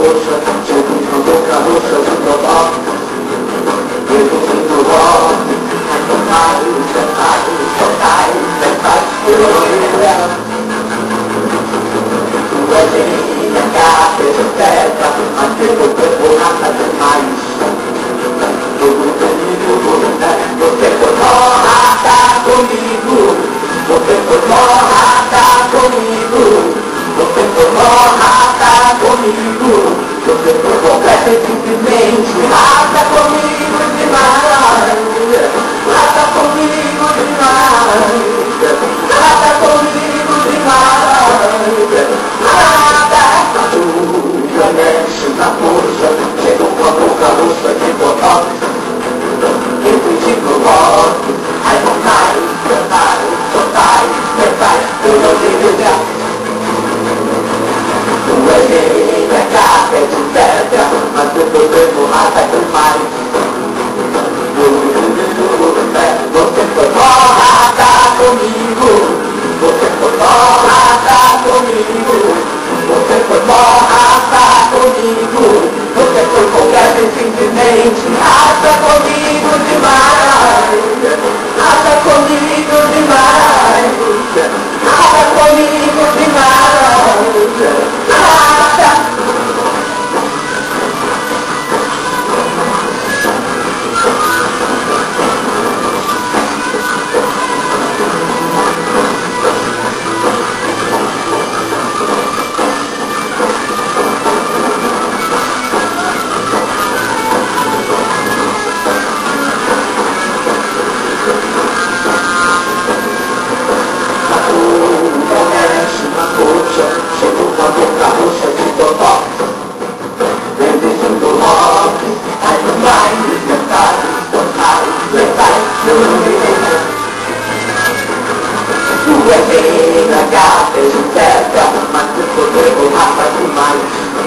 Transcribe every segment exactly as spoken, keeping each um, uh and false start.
roxa, Jesus na boca roxa de provar. Jesus em provar. Ai, sentai, sentai, sentai, sentai. Tua genia capa e spetta, anche con preparata demais. Todo comigo, você foi morta comigo. Você foi morta comigo. Você foi morta comigo. Você foi completa e simplesmente rata comigo demais. Rata comigo demais. Rata comigo demais. Rata tua mexe na força. Chegou com a boca roxa de botão. Eu fui de provar. Ai, vontade, vontade, vontade, vontade. Eu não tenho lugar. Tua genia capa é de pedra, mas eu tô vendo rata demais. Você foi morta comigo. Você foi morta comigo. Você foi morta comigo. Você foi completa e simplesmente rata comigo demais. Rata comigo demais. Rata comigo demais. Rata. Chegou com a boca roxa de totó. Bendizendo o rock. Ai, vai, vai, vai, vai, tu é genia, gata e esperta, mas tu foi rata demais.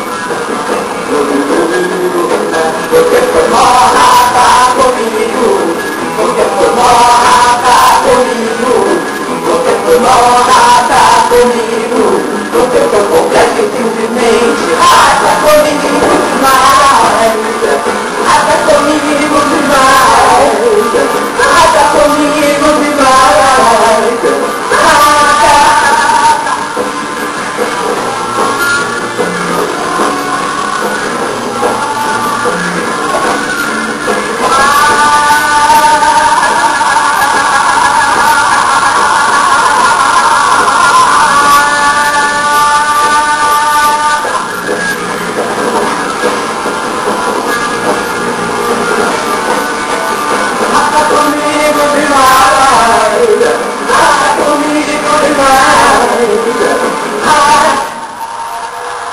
Você foi morta comigo. Você foi morta comigo. Você foi morta comigo. Você foi completa e simplesmente rata comigo demais. Rata comigo demais. Rata comigo demais. Rata.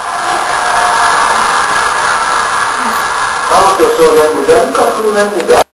Kalau dosa yang mudah, kau suruh yang mudah.